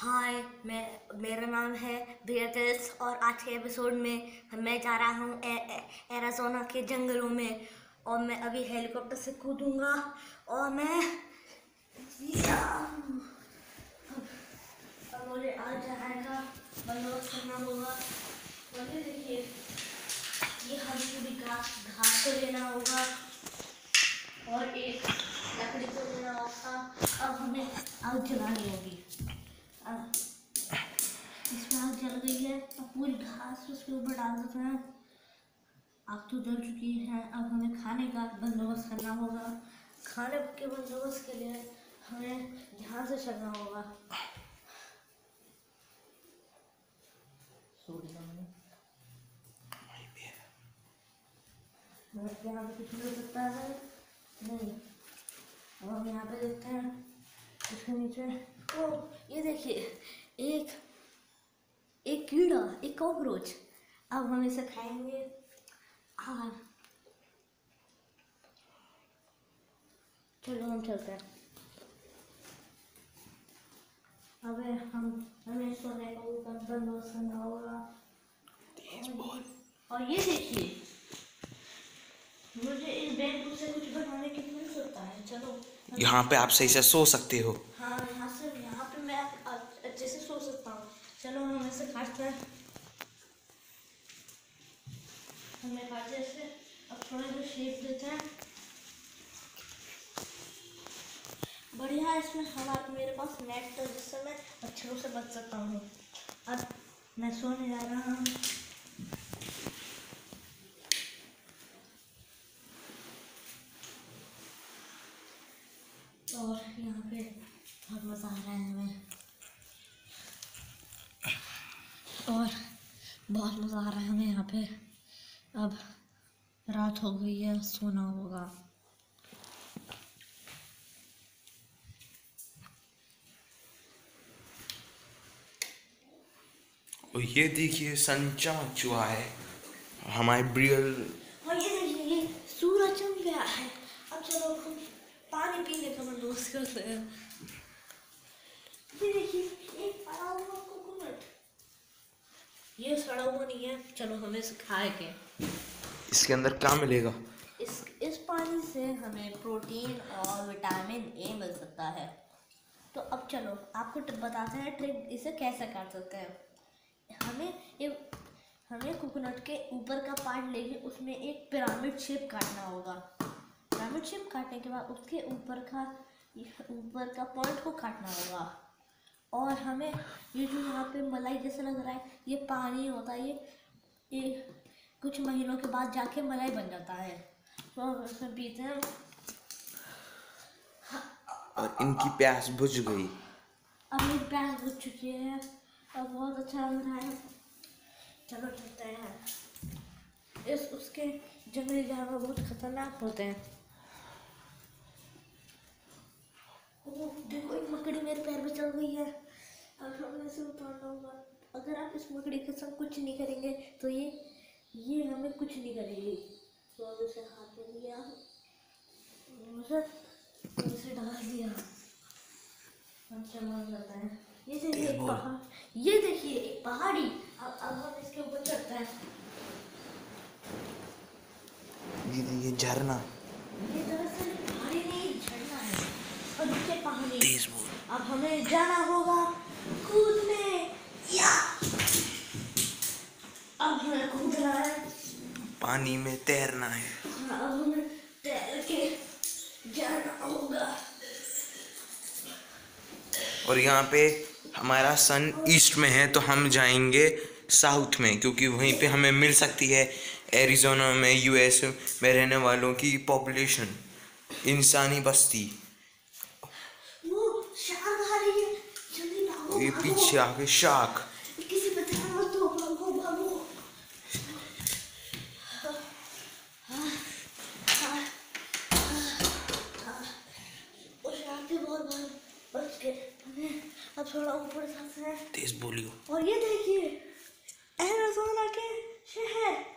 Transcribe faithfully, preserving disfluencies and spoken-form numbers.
हाय, मैं मेरा नाम है बेयतिस और आज के एपिसोड में मैं जा रहा हूँ एरिज़ोना के जंगलों में और मैं अभी हेलीकॉप्टर से कूदूँगा और मैं अब मुझे आ जाएगा बंदोबस्त करना होगा। और ये देखिए, ये हमें पूरी घास घास को लेना होगा और एक लकड़ी को लेना होगा। अब हमें आग जलानी होगी। अब इसमें आग जल गई है, अब पूरी घास उसके ऊपर डाल देते हैं। आग तो जल चुकी है, अब हमें खाने का बंदोबस्त करना होगा। खाने के बंदोबस्त के लिए हमें ध्यान से चलना होगा। यहाँ पे कुछ मिल सकता है नहीं। अब हम यहाँ पे देखते हैं इसके नीचे। ओ, ये देखिए, एक एक कीड़ा, एक कॉकरोच। अब हम इसे खाएंगे। हाँ, चलो हम चलते हैं। अब हम हमें सोने का ऊपर बंदोबस्त करना होगा। और, और ये देखिए, मुझे इस बैग से कुछ बनाने के लिए मिल सकता है। चलो, यहाँ पे आप सही से सो सकते हो। हाँ, यहाँ से यहाँ पे मैं अच्छे से सो सकता हूँ। चलो हम इसे काटते हैं। हमें काटे से अब थोड़ा सा शेप देते हैं। बढ़िया है, इसमें हमारे मेरे पास नेट है जिससे मैं मच्छरों से बच सकता हूँ। अब मैं सोने जा रहा हूँ। और यहाँ पे बहुत मज़ा आ रहा है हमें, और बहुत मज़ा आ रहा है हमें यहाँ पे। अब रात हो गई है, सोना होगा। और ये देखिए सन चमक चुका है हमारे ब्रियल। और ये देखिए, ये सूरज चमक गया है। अब चलो हम पानी पीने का बंदोबस्त करते हैं। ये देखिए, एक पड़ा हुआ कोकोनट। ये सड़ा हुआ नहीं है। चलो हमें इसे खाएंगे। इसके अंदर क्या मिलेगा? इस इस पानी से हमें प्रोटीन और विटामिन ए मिल सकता है। तो अब चलो आपको बताते हैं ट्रिक, इसे कैसे काट सकते हैं। हमें एक हमें कोकोनट के ऊपर का पार्ट लेके उसमें एक पिरामिड शेप काटना होगा। पिरामिड शेप काटने के बाद उसके ऊपर का ऊपर का पॉइंट को काटना होगा। और हमें ये जो यहाँ पे मलाई जैसा लग रहा है, ये पानी होता है। ये ये कुछ महीनों के बाद जाके मलाई बन जाता है, तो हम उसमें पीते हैं। और इनकी प्यास बुझ गई। अब मेरी प्यास बुझ चुकी है, अब बहुत अच्छा लग रहा है। चलो चलते हैं। इस उसके जंगली जानवर बहुत खतरनाक होते हैं। ओह देखो, एक मकड़ी मेरे पैर में चल गई है। अब हमें इसे उतारना होगा। अगर आप इस मकड़ी के साथ कुछ नहीं करेंगे तो ये ये हमें कुछ नहीं करेगी। तो अब इसे हाथ में लिया, इसे डाल दिया। हम चलना जाता है। ये देखिए एक पहाड़, ये देखिए एक पहाड़ी। अब अब हम इसके ऊपर चढ़ते हैं। ये ये झरना। ये दरअसल पहाड़ी नहीं, झरना है। और नीचे पहाड़ी। तेज बोल। अब हमें जाना होगा कूदने। या अब हमें कूदना है। पानी में तैरना है। हाँ, अब हमें तैर के जाना होगा। और यहाँ पे हमारा सन ईस्ट में है, तो हम जाएंगे साउथ में, क्योंकि वहीं पे हमें मिल सकती है एरिज़ोना में, यूएस में रहने वालों की पॉपुलेशन, इंसानी बस्ती। वो शार्क आ रही है, जल्दी भागो ये भागो। पीछे आके शार्क। किसी पे ध्यान मत दो, भागो भागो। वो शार्क के बहुत बार बच गए। हमें अब थोड़ा ऊपर जाते हैं। तेज बोलियो। और ये देखिए, एरिज़ोना के शहर